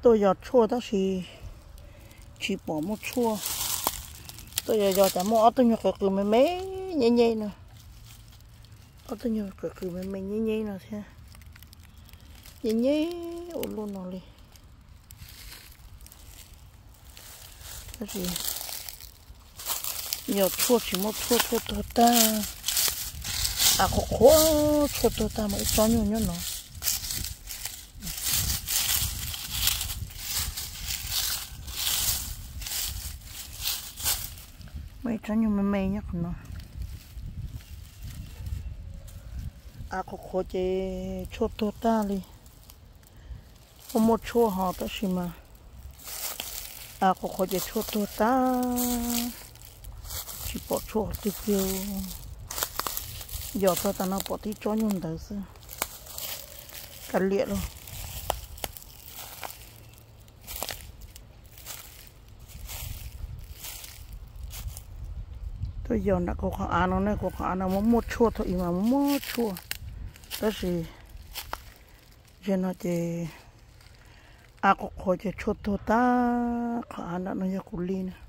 tôi giờ chua đó chỉ bỏ một chua tôi giờ chả mua tôi nhặt cái mấy mấy nhẹ nhẹ nè tôi nhặt cái mấy nhẹ nhẹ nè thế nhẹ nhẹ ổn luôn nào đi cái gì giờ chua chỉ một chua tôi ta à khó chua tôi ta mà cho nhiều nhá nó mấy cho nhiều mấy nhá nó à khó chế chua tôi ta đi có một chua họ tới xí mà à khó chế chua tôi ta chỉ bỏ chua tí tiêu giờ ta nó bỏ tí cho nhung tới xưa cả liệt luôn tôi giờ đã có khả ăn nó này có khả nó một chua thôi mà một chua đó là giờ nó chỉ à có khó chế chua tôi ta khả ăn nó như củ ly này